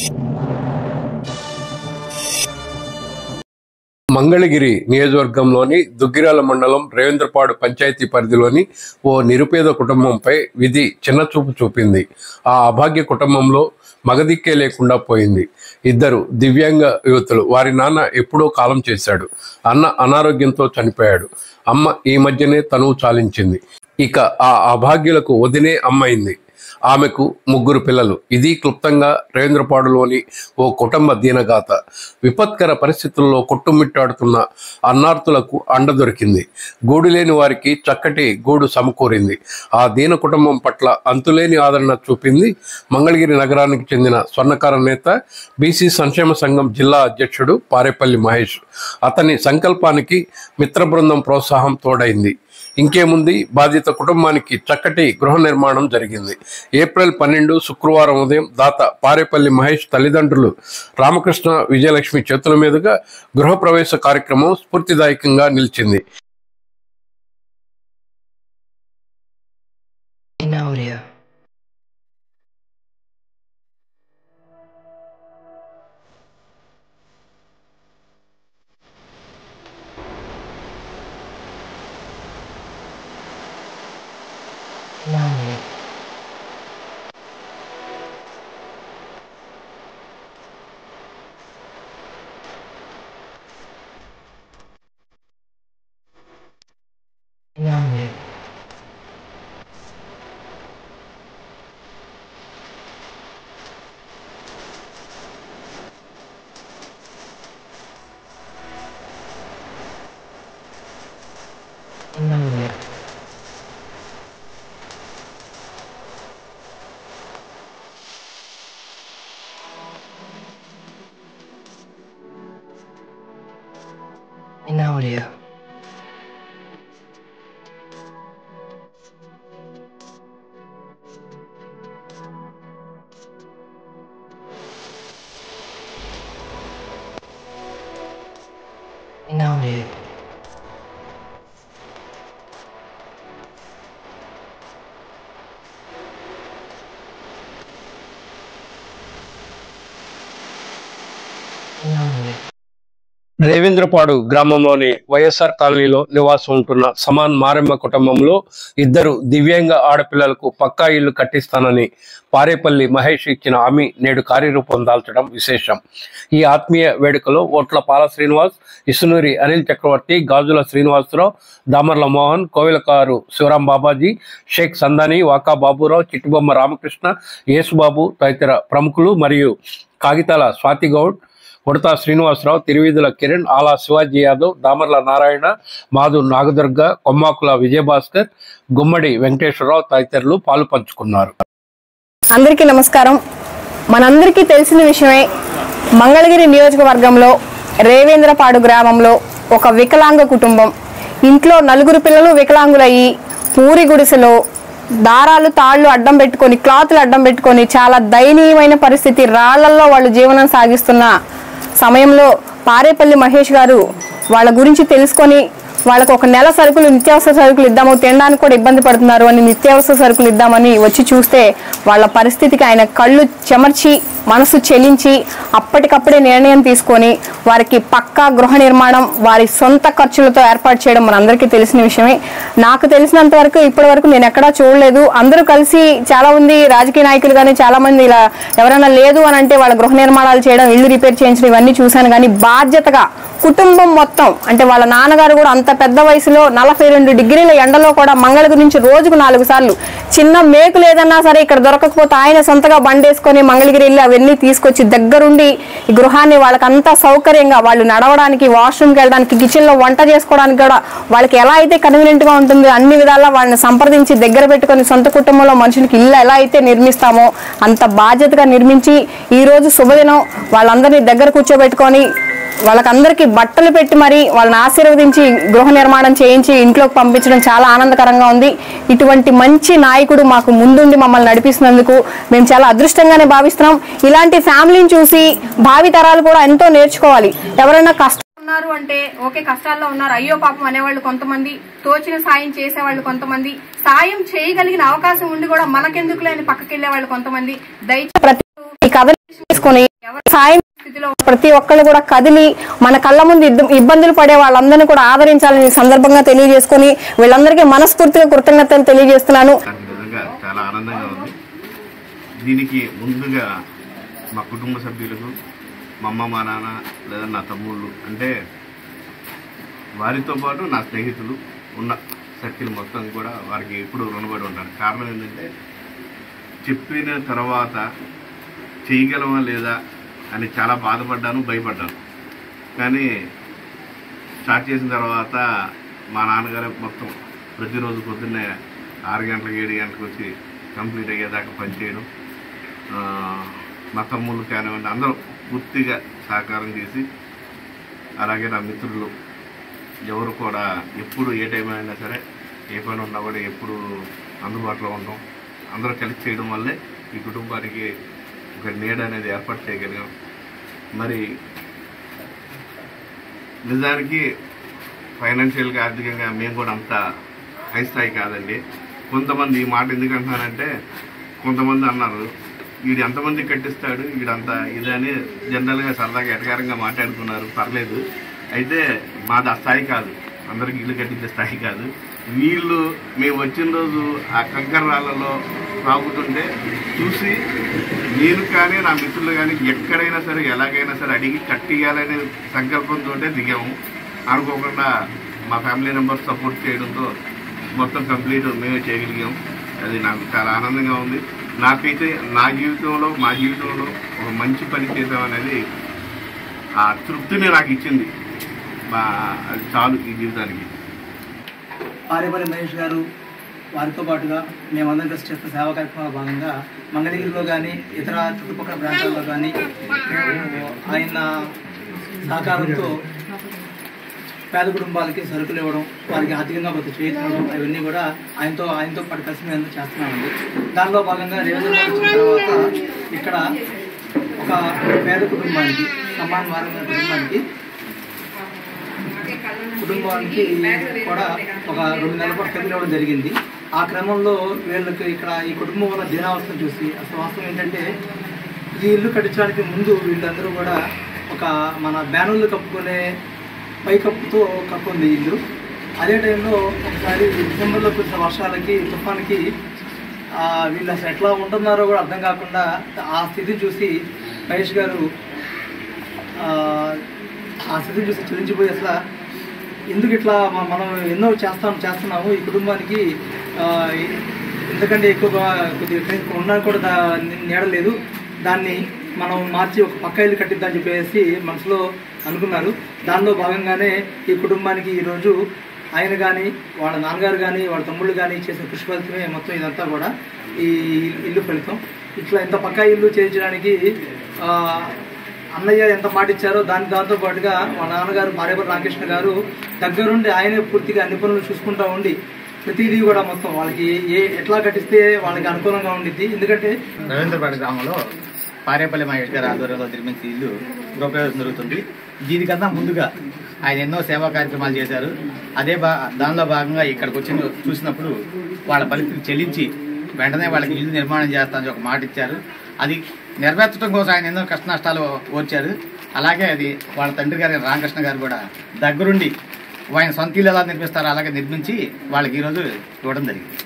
మంగళగిరి నియోజకవర్గంలోని దుగ్గిరాల మండలం రేవేంద్రపాడు పంచాయతీ పరిధిలోని ఓ నిరుపేద కుటుంబంపై విధి చిన్నచూపు చూపింది. ఆ అభాగ్య కుటుంబంలో మగదిక్కే లేకుండా పోయింది. ఇద్దరు దివ్యాంగ యువతులు. వారి నాన్న ఎప్పుడో కాలం చేశాడు. అన్న అనారోగ్యంతో చనిపోయాడు. అమ్మ ఈ మధ్యనే తనువు చాలించింది. ఇక ఆ అభాగ్యులకు వదినే అమ్మైంది. ఆమెకు 3 పిల్లలు. ఇది క్లుప్తంగా రేవేంద్రపాడులోని ఓ కుటుంబ దీనగాథ. విపత్కర పరిస్థితుల్లో కొట్టుమిట్టాడుతున్న అన్నార్తులకు అండ దొరికింది. గూడు లేని వారికి చక్కటి గూడు సమకూరింది. ఆ దీన కుటుంబం పట్ల అంతులేని ఆదరణ చూపింది మంగళగిరి నగరానికి చెందిన స్వర్ణకార నేత, బీసీ సంక్షేమ సంఘం జిల్లా అధ్యక్షుడు పారేపల్లి మహేష్. అతని సంకల్పానికి మిత్ర బృందం ప్రోత్సాహం తోడైంది. ఇంకేముంది, బాధిత కుటుంబానికి చక్కటి గృహ నిర్మాణం జరిగింది. ఏప్రిల్ 12 శుక్రవారం ఉదయం దాత పారేపల్లి మహేష్ తల్లిదండ్రులు రామకృష్ణ, విజయలక్ష్మి చేతుల మీదుగా గృహప్రవేశ కార్యక్రమం స్ఫూర్తిదాయకంగా నిలిచింది. రేవేంద్రపాడు గ్రామంలోని వైఎస్ఆర్ కాలనీలో నివాసం ఉంటున్న సమాన్ మారెమ్మ కుటుంబంలో 2 దివ్యాంగ ఆడపిల్లలకు పక్కా ఇల్లు కట్టిస్తానని పారేపల్లి మహేష్ ఇచ్చిన హామీ నేడు కార్యరూపం దాల్చడం విశేషం. ఈ ఆత్మీయ వేడుకలో ఓట్ల పాల శ్రీనివాస్, ఇసునూరి అనిల్ చక్రవర్తి, గాజుల శ్రీనివాసరావు, దామర్ల మోహన్, కోవిలకారు శివరాం బాబాజీ, షేక్ సందాని, వాకా బాబురావు, చిట్టుబొమ్మ రామకృష్ణ, యేసుబాబు తదితర ప్రముఖులు మరియు కాగితాల స్వాతిగౌడ్, ఉడతా శ్రీనివాసరావు, తిరువీధుల కిరణ్, ఆలా శివాజీ యాదవ్, దామర్ల నారాయణ, మాధు నాగదుర్గ, కొమ్మాకుల విజయభాస్కర్, గుమ్మడి వెంకటేశ్వరరావు తదితరులు పాలు పంచుకున్నారు. అందరికీ నమస్కారం. మనందరికీ తెలిసిన విషయమే, మంగళగిరి నియోజకవర్గంలో రేవేంద్రపాడు గ్రామంలో ఒక వికలాంగ కుటుంబం. ఇంట్లో 4 పిల్లలు వికలాంగులయ్యి పూరి గుడిసెలో దారాలు తాళ్లు అడ్డం పెట్టుకొని, క్లాతులు అడ్డం పెట్టుకొని చాలా దయనీయమైన పరిస్థితి, రాళ్లల్లో వాళ్ళు జీవనం సాగిస్తున్న సమయంలో పారేపల్లి మహేష్ గారు వాళ్ళ గురించి తెలుసుకొని వాళ్ళకు ఒక నెల సరుకులు, నిత్యావసర సరుకులు ఇద్దాము, తినడానికి కూడా ఇబ్బంది పడుతున్నారు అని నిత్యావసర సరుకులు ఇద్దామని వచ్చి చూస్తే వాళ్ళ పరిస్థితికి ఆయన కళ్ళు చెమర్చి మనసు చెలించి అప్పటికప్పుడే నిర్ణయం తీసుకొని వారికి పక్కా గృహ నిర్మాణం వారి సొంత ఖర్చులతో ఏర్పాటు చేయడం మనందరికీ తెలిసిన విషయమే. నాకు తెలిసినంత వరకు ఇప్పటి వరకు నేను ఎక్కడా చూడలేదు. అందరూ కలిసి, చాలా మంది రాజకీయ నాయకులు కానీ చాలా మంది ఇలా ఎవరైనా లేదు అని అంటే వాళ్ళ గృహ నిర్మాణాలు చేయడం, ఇల్లు రిపేర్ చేయించడం ఇవన్నీ చూశాను. కానీ బాధ్యతగా కుటుంబం మొత్తం, అంటే వాళ్ళ నాన్నగారు కూడా అంత పెద్ద వయసులో 42 డిగ్రీల ఎండలో కూడా మంగళగిరి నుంచి రోజుకు 4 సార్లు చిన్న మేకు లేదన్నా సరే ఇక్కడ దొరకకపోతే ఆయన సొంతగా బండేసుకొని మంగళగిరి వెళ్ళి అవన్నీ తీసుకొచ్చి దగ్గరుండి ఈ గృహాన్ని వాళ్ళకంతా సౌకర్యంగా వాళ్ళు నడవడానికి, వాష్రూమ్కి వెళ్ళడానికి, కిచెన్లో వంట చేసుకోవడానికి కూడా వాళ్ళకి ఎలా అయితే కన్వీనియంట్ గా ఉంటుంది అన్ని విధాలా వాళ్ళని సంప్రదించి దగ్గర పెట్టుకొని సొంత కుటుంబంలో మనుషులకి ఇల్లు ఎలా అయితే నిర్మిస్తామో అంత బాధ్యతగా నిర్మించి ఈ రోజు శుభదినం వాళ్ళందరినీ దగ్గర కూర్చోబెట్టుకొని వాళ్ళకందరికీ బట్టలు పెట్టి మరి వాళ్ళని ఆశీర్వదించి గృహ నిర్మాణం చేయించి ఇంట్లోకి పంపించడం చాలా ఆనందకరంగా ఉంది. ఇటువంటి మంచి నాయకుడు మాకు ముందుండి మమ్మల్ని నడిపిస్తున్నందుకు మేము చాలా అదృష్టంగానే భావిస్తున్నాం. ఇలాంటి ఫ్యామిలీని చూసి భావి తరాలు కూడా ఎంతో నేర్చుకోవాలి. ఎవరైనా కష్టం ఉన్నారు అంటే ఓకే, కష్టాల్లో ఉన్నారు, అయ్యో పాపం అనేవాళ్ళు కొంతమంది, తోచిన సాయం చేసేవాళ్ళు కొంతమంది, సాయం చేయగలిగిన అవకాశం ఉండి కూడా మనకెందుకు లేని పక్కకి వెళ్లే వాళ్ళు కొంతమంది. దయచేసి ప్రతి కథ తీసుకొని సాయం స్థితిలో ప్రతి ఒక్కళ్ళు కూడా కదిలి మన కళ్ళ ముందు ఇబ్బందులు పడే వాళ్ళందరినీ కూడా ఆదరించాలని సందర్భంగా తెలియజేసుకుని వీళ్ళందరికీ మనస్ఫూర్తిగా కృతజ్ఞతలు తెలియజేస్తున్నాను. చాలా ఆనందంగా ఉంది. దీనికి ముందుగా మా కుటుంబ సభ్యులకు, మా అమ్మ, మా నాన్న లేదా నా తమ్ముళ్ళు, అంటే వారితో పాటు నా స్నేహితులు ఉన్న సర్కిల్ మొత్తం కూడా వారికి ఎప్పుడు రుణపడి ఉంటాను. కారణం ఏంటంటే చెప్పిన తర్వాత చేయగలమా లేదా అని చాలా బాధపడ్డాను, భయపడ్డాను. కానీ స్టార్ట్ చేసిన తర్వాత మా నాన్నగారు మొత్తం ప్రతిరోజు పొద్దున్నే 6 గంటలకు 7 గంటలకు వచ్చి కంప్లీట్ అయ్యేదాకా పనిచేయడం, మా తమ్ముళ్ళు కానివ్వండి అందరూ పూర్తిగా సహకారం చేసి, అలాగే నా మిత్రులు ఎవరు కూడా ఎప్పుడు ఏ టైం అయినా సరే ఏ పని ఉన్నా కూడా ఎప్పుడు అందుబాటులో ఉండడం, అందరూ కలిసి చేయడం వల్లే ఈ కుటుంబానికి ఒక నీడ అనేది ఏర్పాటు చేయగలిగాం. మరి నిజానికి ఫైనాన్షియల్గా ఆర్థికంగా మేము కూడా అంత హై స్థాయి కాదండి. కొంతమంది ఈ మాట ఎందుకు అంటున్నారంటే, కొంతమంది అన్నారు వీడు ఎంతమంది కట్టిస్తాడు వీడంతా ఇదని జనరల్గా సరదాగా ఎటకారంగా మాట్లాడుకున్నారు. పర్లేదు, అయితే మాది ఆ స్థాయి కాదు, అందరికి ఇల్లు కట్టించే స్థాయి కాదు. వీళ్ళు మేము వచ్చిన రోజు ఆ కంకర రాళ్ళలో సాగుతుంటే చూసి నేను కానీ నా మిత్రులు కానీ ఎక్కడైనా సరే ఎలాగైనా సరే అడిగి కట్టియాలనే సంకల్పంతో దిగాము. అనుకోకుండా మా ఫ్యామిలీ మెంబర్స్ సపోర్ట్ చేయడంతో మొత్తం కంప్లీట్ మేమే చేయగలిగాం. అది నాకు చాలా ఆనందంగా ఉంది. నాకైతే నా జీవితంలో మా జీవితంలో ఒక మంచి పని చేద్దామనేది ఆ తృప్తిని నాకు ఇచ్చింది. అది చాలు ఈ జీవితానికి. పారేపల్లి మహేష్ గారు వారితో పాటుగా మేమందరం కలిసి చేస్తున్న సేవా కార్యక్రమాల భాగంగా మంగళగిరిలో కానీ ఇతర చుట్టుపక్కల ప్రాంతాల్లో కానీ ఆయన సహకారంతో పేద కుటుంబాలకి సరుకులు ఇవ్వడం, వారికి ఆర్థికంగా కొంత చేయించడం, అవన్నీ కూడా ఆయనతో పాటు కలిసి మేము చేస్తున్నామండి. దానిలో భాగంగా రేవంత్ వచ్చిన తర్వాత ఇక్కడ ఒక పేద కుటుంబానికి సమాన వారంగా కుటుంబానికి కూడా ఒక 2 నెలల పాటు కదిలి ఇవ్వడం జరిగింది. ఆ క్రమంలో వీళ్ళకి ఇక్కడ ఈ కుటుంబం వల్ల దీనావస్థను చూసి అసలు వాస్తవం ఏంటంటే ఈ ఇల్లు కట్టించడానికి ముందు వీళ్ళందరూ కూడా ఒక మన బ్యానర్లు కప్పుకునే పైకప్పుతో కప్పుంది ఇల్లు. అదే టైంలో ఒకసారి డిసెంబర్లో కురిసిన వర్షాలకి తుఫాన్కి వీళ్ళు అసలు ఎట్లా ఉంటున్నారో కూడా అర్థం కాకుండా ఆ స్థితిని చూసి మహేష్ గారు ఆ స్థితిని చూసి చెల్లించిపోయి అసలు ఎందుకు ఇట్లా మనం ఎన్నో చేస్తున్నాము ఈ కుటుంబానికి ఎందుకంటే ఎక్కువగా కొద్దిగా ఉన్నా కూడా నీడలేదు, దాన్ని మనం మార్చి ఒక పక్క ఇల్లు కట్టిద్దామని చెప్పేసి మనసులో అనుకున్నారు. దానిలో భాగంగానే ఈ కుటుంబానికి ఈరోజు ఆయన కానీ వాళ్ళ నాన్నగారు కానీ వాళ్ళ తమ్ముళ్ళు కానీ చేసిన కృషి ఫలితమే మొత్తం ఇదంతా కూడా ఈ ఇల్లు ఫలితం. ఇట్లా ఇంత పక్కా ఇల్లు చేయించడానికి అన్నయ్య ఎంత మాట ఇచ్చారో దాంతో పాటుగా వాళ్ళ నాన్నగారు పారేపల్లి రామకృష్ణ గారు దగ్గరుండి ఆయనే పూర్తిగా అన్ని పనులు చూసుకుంటూ ఉండి ప్రతిదీ కూడా మొత్తం వాళ్ళకి ఎట్లా కట్టిస్తే వాళ్ళకి అనుకూలంగా ఉండిద్ది. ఎందుకంటే రవీంద్రపాడు గ్రామంలో పారేపల్లి మహేష్ గారి ఆధ్వర్యంలో నిర్మించి ఇల్లు గృహప్రవేశం జరుగుతుంది. దీనికన్నా ముందుగా ఆయన ఎన్నో సేవా కార్యక్రమాలు చేశారు. దానిలో భాగంగా ఇక్కడికి వచ్చి చూసినప్పుడు వాళ్ళ పరిస్థితి చెల్లించి వెంటనే వాళ్ళకి ఇల్లు నిర్మాణం చేస్తానని ఒక మాట ఇచ్చారు. అది నెరవేర్చడం కోసం ఆయన ఎన్నో కష్ట నష్టాలు ఓర్చారు. అలాగే అది వాళ్ళ తండ్రి గారి రామకృష్ణ గారు కూడా దగ్గరుండి ఆయన సొంత ఇల్లు ఎలా నిర్మిస్తారో అలాగే నిర్మించి వాళ్ళకి ఈరోజు ఇవ్వడం జరిగింది.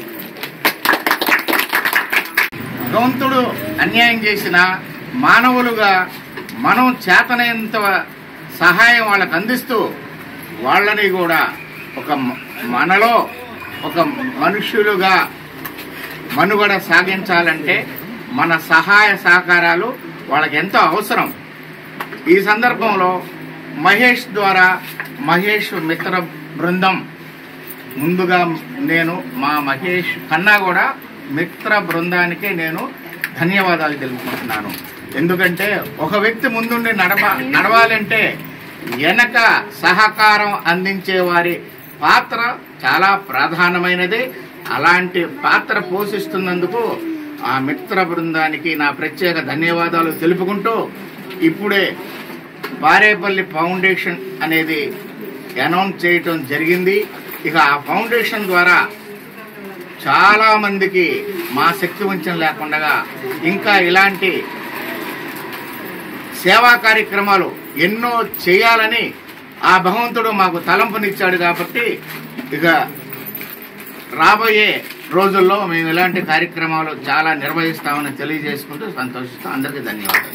భగవంతుడు అన్యాయం చేసిన మానవులుగా మనం చేతనైనంత సహాయం వాళ్ళకు అందిస్తూ వాళ్ళని కూడా మనలో ఒక మనుష్యులుగా మనుగడ సాగించాలంటే మన సహాయ సహకారాలు వాళ్ళకి ఎంతో అవసరం. ఈ సందర్భంలో మహేష్ ద్వారా మహేష్ మిత్ర బృందం ముందుగా నేను మా మహేష్ కన్నా కూడా మిత్ర బృందానికి నేను ధన్యవాదాలు తెలుపుకుంటున్నాను. ఎందుకంటే ఒక వ్యక్తి ముందుండి నడవాలంటే వెనక సహకారం అందించే వారి పాత్ర చాలా ప్రధానమైనది. అలాంటి పాత్ర పోషిస్తున్నందుకు ఆ మిత్ర బృందానికి నా ప్రత్యేక ధన్యవాదాలు తెలుపుకుంటూ ఇప్పుడే పారేపల్లి ఫౌండేషన్ అనేది అనౌన్స్ చేయటం జరిగింది. ఇక ఆ ఫౌండేషన్ ద్వారా చాలా మందికి మా శక్తి వంచన లేకుండా ఇంకా ఇలాంటి సేవా కార్యక్రమాలు ఎన్నో చేయాలని ఆ భగవంతుడు మాకు తలంపునిచ్చాడు. కాబట్టి ఇక రాబోయే రోజుల్లో మేము ఇలాంటి కార్యక్రమాలు చాలా నిర్వహిస్తామని తెలియజేసుకుంటూ సంతోషిస్తాం. అందరికీ ధన్యవాదాలు.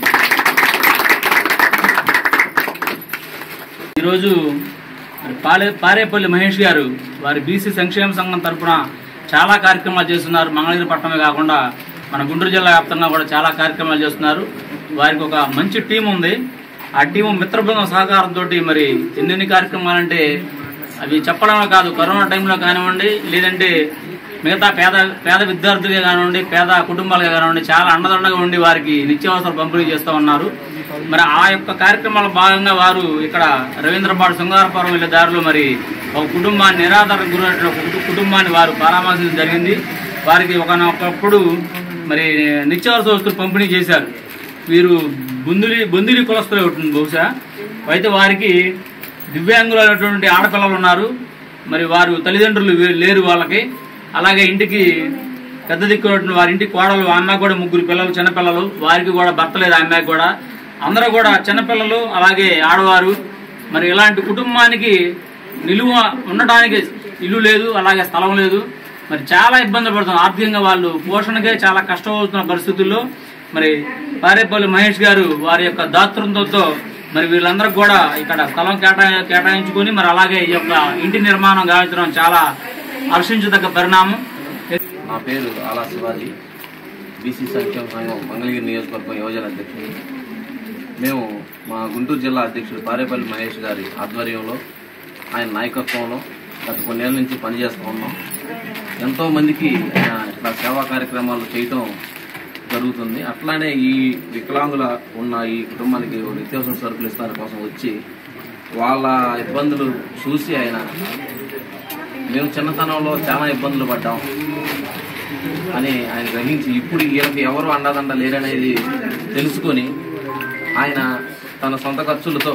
ఈరోజు పారేపల్లి మహేష్ గారు వారి బీసీ సంక్షేమ సంఘం తరఫున చాలా కార్యక్రమాలు చేస్తున్నారు. మంగళగిరి పట్టణమే కాకుండా మన గుంటూరు జిల్లా వ్యాప్తంగా కూడా చాలా కార్యక్రమాలు చేస్తున్నారు. వారికి ఒక మంచి టీం ఉంది. ఆ టీం మిత్ర బృందం సహకారంతో మరి ఎన్నెన్ని కార్యక్రమాలంటే అవి చెప్పడంలో కాదు, కరోనా టైంలో కానివ్వండి, లేదంటే మిగతా పేద విద్యార్థులుగా కానివ్వండి, పేద కుటుంబాలుగా కానివ్వండి, చాలా అండదండగా ఉండి వారికి నిత్యావసరాలు పంపిణీ చేస్తూ ఉన్నారు. మరి ఆ యొక్క కార్యక్రమాల భాగంగా వారు ఇక్కడ రవీంద్రపాడు శృంగారపురం వెళ్ళే దారిలో మరి ఒక కుటుంబాన్ని నిరాధారణకు గురైన ఒక కుటుంబాన్ని వారు పరామర్శించడం జరిగింది. వారికి ఒకనొకప్పుడు మరి నిత్యావసర వస్తువులు పంపిణీ చేశారు. వీరు బొందిలి కులస్తులే ఉంటుంది బహుశా. అయితే వారికి దివ్యాంగులైనటువంటి ఆడపిల్లలు ఉన్నారు. మరి వారు తల్లిదండ్రులు లేరు వాళ్ళకి. అలాగే ఇంటికి పెద్ద దిక్కున్నటువంటి వారి ఇంటికి కోడలు, ఆ అమ్మాయి కూడా 3 పిల్లలు, చిన్నపిల్లలు, వారికి కూడా భర్త లేదు. ఆ అమ్మాయికి కూడా అందరూ కూడా చిన్నపిల్లలు, అలాగే ఆడవారు. మరి ఇలాంటి కుటుంబానికి నిలువ ఉండటానికి ఇల్లు లేదు, అలాగే స్థలం లేదు. మరి చాలా ఇబ్బందులు పడుతున్నారు. ఆర్థికంగా వాళ్ళు పోషణకే చాలా కష్టమవుతున్న పరిస్థితుల్లో మరి పారేపల్లి మహేష్ గారు వారి యొక్క దాతృత్వంతో మరి వీళ్ళందరూ కూడా ఇక్కడ స్థలం కేటాయించుకుని మరి అలాగే ఈ యొక్క ఇంటి నిర్మాణం గావించడం చాలా హర్షించదగ్గ పరిణామం. నా పేరు ఆలా శివాజీ, బీసీ సంక్షేమ సంఘం మంగళగిరి నియోజకవర్గం యువజన అధ్యక్షుడు. మేము మా గుంటూరు జిల్లా అధ్యక్షుడు పారేపల్లి మహేష్ గారి ఆధ్వర్యంలో, ఆయన నాయకత్వంలో గత కొన్నేళ్ల నుంచి పనిచేస్తూ ఉన్నాం. ఎంతోమందికి ఇట్లా సేవా కార్యక్రమాలు చేయటం జరుగుతుంది. అట్లానే ఈ వికలాంగుల ఉన్న ఈ కుటుంబానికి నిత్యావసర సరుకులు ఇస్తాని కోసం వచ్చి వాళ్ళ ఇబ్బందులు చూసి మేము చిన్నతనంలో చాలా ఇబ్బందులు పడ్డాం అని ఆయన గ్రహించి ఇప్పుడు వీళ్ళకి ఎవరు అండదండ లేరనేది తెలుసుకొని ఆయన తన సొంత ఖర్చులతో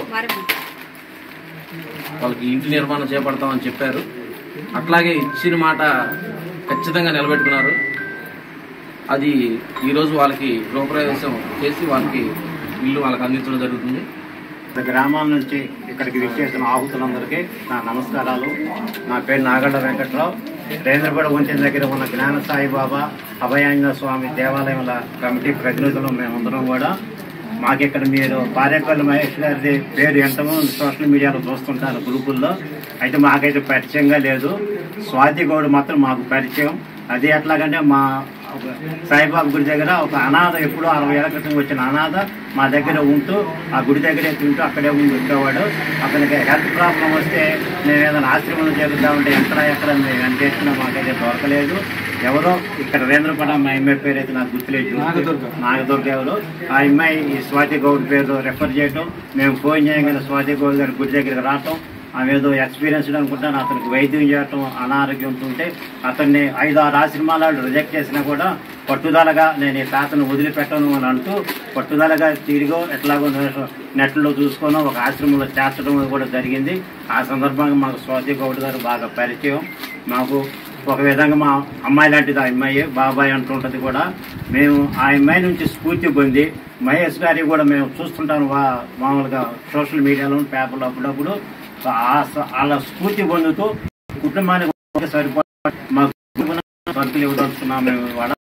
వాళ్ళకి ఇంటి నిర్మాణం చేపడతామని చెప్పారు. అట్లాగే ఇచ్చిన మాట ఖచ్చితంగా నిలబెట్టుకున్నారు. అది ఈరోజు వాళ్ళకి గృహప్రవేశం చేసి వాళ్ళకి ఇల్లు వాళ్ళకి అందించడం జరుగుతుంది. గ్రామాల నుంచి ఇక్కడికి విచ్చేసిన ఆహుతులందరికీ నా నమస్కారాలు. నా పేరు నాగళ్ళ వెంకట్రావు. రేంద్రపాడు వంతెన దగ్గర ఉన్న జ్ఞాన సాయిబాబా అభయాంజనేయ స్వామి దేవాలయంలో కమిటీ ప్రతినిధులు మేమందరం కూడా మాకు ఇక్కడ మీరు పారేపల్లి మహేష్ గారి పేరు ఎంతమంది సోషల్ మీడియాలో చూస్తుంటారు గ్రూపుల్లో, అయితే మాకైతే పరిచయంగా లేదు. స్వాతి గౌడ్ మాత్రం మాకు పరిచయం. అది ఎట్లాగంటే మా సాయిబాబా గుడి దగ్గర ఒక అనాథ, ఎప్పుడో 60 ఏళ్ల క్రితం వచ్చిన అనాథ మా దగ్గర ఉంటూ ఆ గుడి దగ్గరే తింటూ అక్కడే ఉండి వచ్చేవాడు. అతనికి హెల్త్ ప్రాబ్లం వస్తే మేము ఏదైనా ఆశ్రమంలో చేరుద్దామంటే ఎక్కడ మేము ఎంత చేసినా మాకైతే దొరకలేదు. ఎవరో ఇక్కడ రేంద్రపాడ మా అమ్మాయి పేరు అయితే నాకు గుర్తులేదు, నాగదుర్గ ఎవరు. ఆ అమ్మాయి ఈ స్వాతి గౌడ్ పేరు రెఫర్ చేయటం, మేము ఫోన్ చేయగానే స్వాతి గౌడ్ గారి గుడి దగ్గరికి రావటం, ఆమె ఏదో ఎక్స్పీరియన్స్డ్ అనుకుంటాను, అతనికి వైద్యం చేయటం, అనారోగ్యం ఉంటే అతన్ని 5-6 ఆశ్రమాలు రిజెక్ట్ చేసినా కూడా పట్టుదలగా నేను ఈ తాతను వదిలిపెట్టను అని అంటూ పట్టుదలగా తిరిగో ఎట్లాగో నెట్లో చూసుకొని ఒక ఆశ్రమంలో చేర్చడం కూడా జరిగింది. ఆ సందర్భంగా మాకు స్వాతి గౌడ్ గారు బాగా పరిచయం. మాకు ఒక విధంగా మా అమ్మాయి లాంటిది ఆ అమ్మాయి, బాబాయ్ అంటుంటది కూడా. మేము ఆ అమ్మాయి నుంచి స్ఫూర్తి పొంది మహేష్ గారి కూడా మేము చూస్తుంటాను మామూలుగా సోషల్ మీడియాలో, పేపర్లో అప్పుడప్పుడు. అలా స్ఫూర్తి పొందుతూ కుటుంబానికి సరిపడా మా సరుకులు ఇవ్వదలుచుకున్నాం మేము ఇవాళ.